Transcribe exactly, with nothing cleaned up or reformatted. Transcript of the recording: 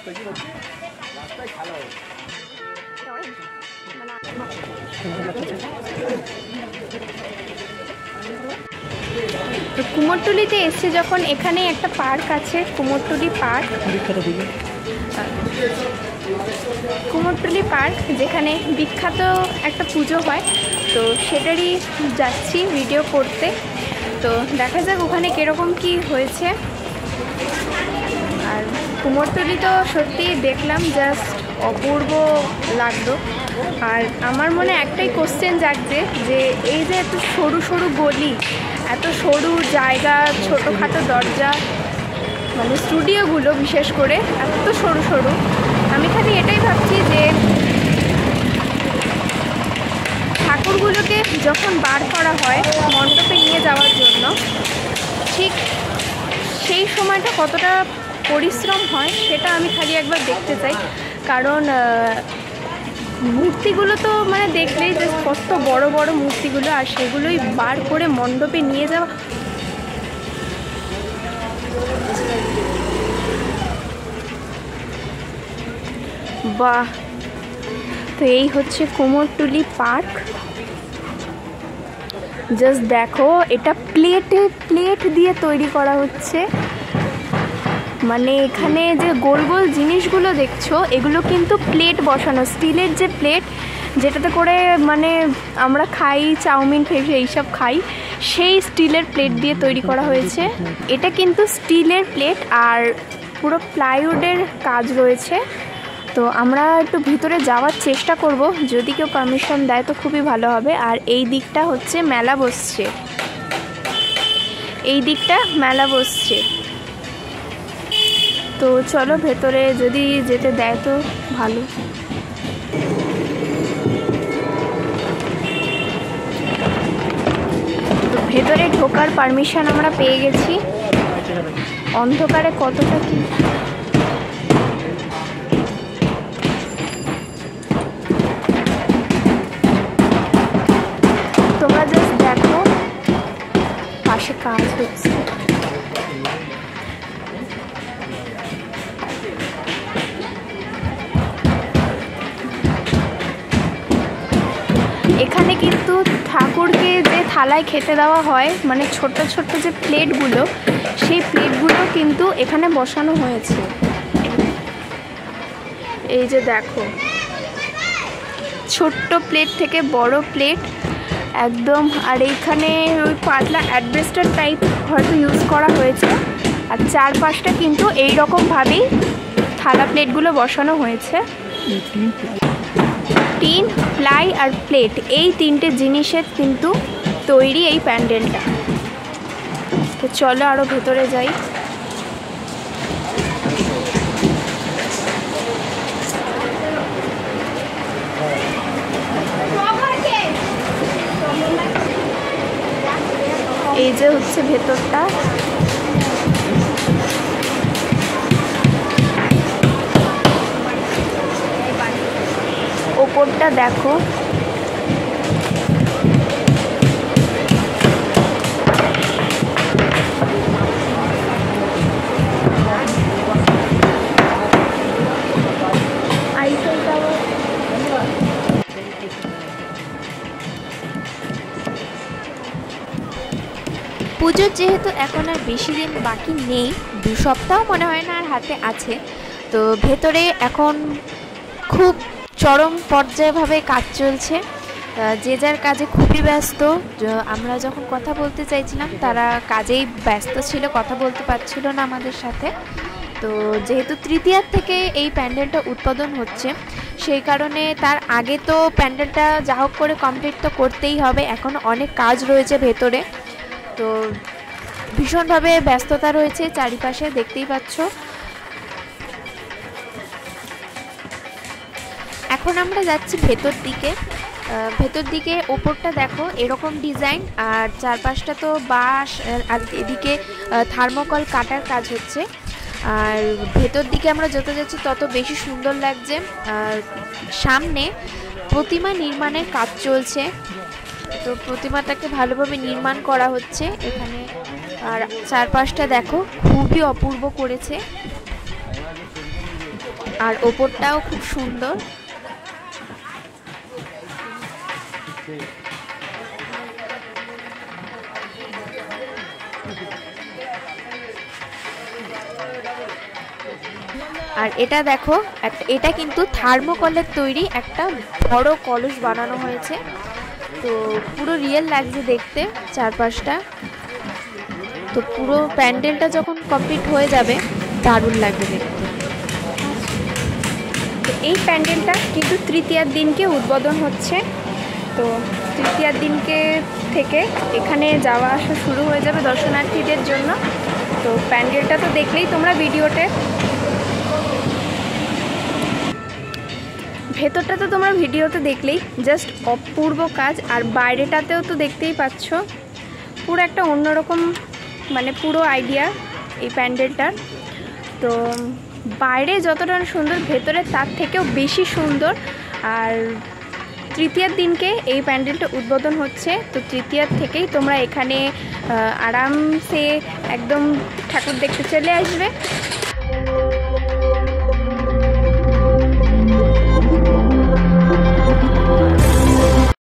তো কুমোরটুলিতে এসছে যখন, এখানে একটা পার্ক আছে কুমোরটুলি পার্ক, কুমোরটুলি পার্ক যেখানে বিখ্যাত একটা পুজো হয়, তো সেটারই যাচ্ছি ভিডিও করতে। তো দেখা যাক ওখানে কীরকম কি হয়েছে। আর কুমোরটুলি তো সত্যি দেখলাম জাস্ট অপূর্ব লাগলো। আর আমার মনে একটাই কোশ্চেন জাগছে যে এই যে এত সরু সরু গলি, এত সরু জায়গা, ছোটোখাটো দরজা, মানে স্টুডিওগুলো বিশেষ করে এত সরু সরু, আমি খালি এটাই ভাবছি যে ঠাকুরগুলোকে যখন বার করা হয় মণ্ডপে নিয়ে যাওয়ার জন্য, ঠিক সেই সময়টা কতটা পরিশ্রম হয় সেটা আমি খালি একবার দেখতে চাই। কারণ মূর্তিগুলো তো মানে দেখলেই যে কত বড় বড় মূর্তিগুলো, আর সেগুলোই বার করে মণ্ডপে নিয়ে যাওয়া, বাহ। তো এই হচ্ছে কুমোরটুলি পার্ক। জাস্ট দেখো, এটা প্লেটে প্লেট দিয়ে তৈরি করা হচ্ছে। মানে এখানে যে গোল গোল জিনিসগুলো দেখছো এগুলো কিন্তু প্লেট বসানো, স্টিলের যে প্লেট যেটাতে করে মানে আমরা খাই চাউমিন ফেফে এইসব খাই, সেই স্টিলের প্লেট দিয়ে তৈরি করা হয়েছে। এটা কিন্তু স্টিলের প্লেট আর পুরো প্লাইউডের কাজ রয়েছে। তো আমরা একটু ভিতরে যাওয়ার চেষ্টা করব, যদি কেউ পারমিশন দেয় তো খুবই ভালো হবে। আর এই দিকটা হচ্ছে মেলা বসছে, এই দিকটা মেলা বসছে। তো চলো ভেতরে যদি যেতে দেয় তো ভালো। তো ভেতরে ঢোকার পারমিশন আমরা পেয়ে গেছি। অন্ধকারে কতটা কি তোমরা জাস্ট দেখো, পাশে কাজ হচ্ছে। এখানে কিন্তু ঠাকুরকে যে থালায় খেতে দেওয়া হয়, মানে ছোট ছোট যে প্লেটগুলো, সেই প্লেটগুলো কিন্তু এখানে বসানো হয়েছে। এই যে দেখো, ছোট্ট প্লেট থেকে বড় প্লেট একদম। আর এইখানে ওই পাতলা অ্যাডভেস্টার টাইপ হয়তো ইউজ করা হয়েছে। আর চারপাশটা কিন্তু এই রকমভাবেই থালা প্লেটগুলো বসানো হয়েছে। টিন, প্লাই আর প্লেট, এই তিনটে জিনিসের কিন্তু তৈরি এই প্যান্ডেলটা। তো চলো আরও ভেতরে যাই। এই যে হচ্ছে ভেতরটা। ওপরটা দেখো, আইফেল টাওয়ার। পুজোর যেহেতু এখন আর বেশি দিন বাকি নেই, দু সপ্তাহ মনে হয় না আর হাতে আছে, তো ভেতরে এখন খুব চরম পর্যায়ভাবে কাজ চলছে। যে যার কাজে খুবই ব্যস্ত। আমরা যখন কথা বলতে চাইছিলাম তারা কাজেই ব্যস্ত ছিল, কথা বলতে পারছিল না আমাদের সাথে। তো যেহেতু তৃতীয়ার থেকে এই প্যান্ডেলটা উৎপাদন হচ্ছে, সেই কারণে তার আগে তো প্যান্ডেলটা যা হোক করে কমপ্লিট তো করতেই হবে। এখন অনেক কাজ রয়েছে ভেতরে, তো ভীষণভাবে ব্যস্ততা রয়েছে চারিপাশে, দেখতেই পাচ্ছ। এখন আমরা যাচ্ছি ভেতর দিকে। ভেতর দিকে ওপরটা দেখো এরকম ডিজাইন, আর চারপাশটা তো বাঁশ, আর এদিকে থার্মোকল কাটার কাজ হচ্ছে। আর ভেতর দিকে আমরা যত যাচ্ছি তত বেশি সুন্দর লাগছে। আর সামনে প্রতিমা নির্মাণের কাজ চলছে, তো প্রতিমাটাকে ভালোভাবে নির্মাণ করা হচ্ছে এখানে। আর চারপাশটা দেখো খুবই অপূর্ব করেছে। আর ওপরটাও খুব সুন্দর। আর এটা দেখো, এটা কিন্তু থার্মোকলের তৈরি একটা বড় কলস বানানো হয়েছে। তো পুরো রিয়েল লাগছে দেখতে চারপাশটা। তো পুরো প্যান্ডেলটা যখন কমপ্লিট হয়ে যাবে দারুণ লাগবে দেখতে। তো এই প্যান্ডেলটা কিন্তু তৃতীয়ার দিনকে উদ্বোধন হচ্ছে। তো তৃতীয়ার দিনকে থেকে এখানে যাওয়া আসা শুরু হয়ে যাবে দর্শনার্থীদের জন্য। তো প্যান্ডেলটা তো দেখলেই তোমরা ভিডিওতে, ভেতরটা তো তোমরা ভিডিওতে দেখলেই, জাস্ট অপূর্ব কাজ। আর বাইরেটাতেও তো দেখতেই পাচ্ছ, পুরো একটা অন্যরকম মানে পুরো আইডিয়া এই প্যান্ডেলটার। তো বাইরে যতটা সুন্দর, ভেতরে তার থেকেও বেশি সুন্দর। আর তৃতীয়ার দিনকে এই প্যান্ডেলটা উদ্বোধন হচ্ছে। তো তৃতীয়ার থেকেই তোমরা এখানে আরামসে একদম ঠাকুর দেখতে চলে আসবে।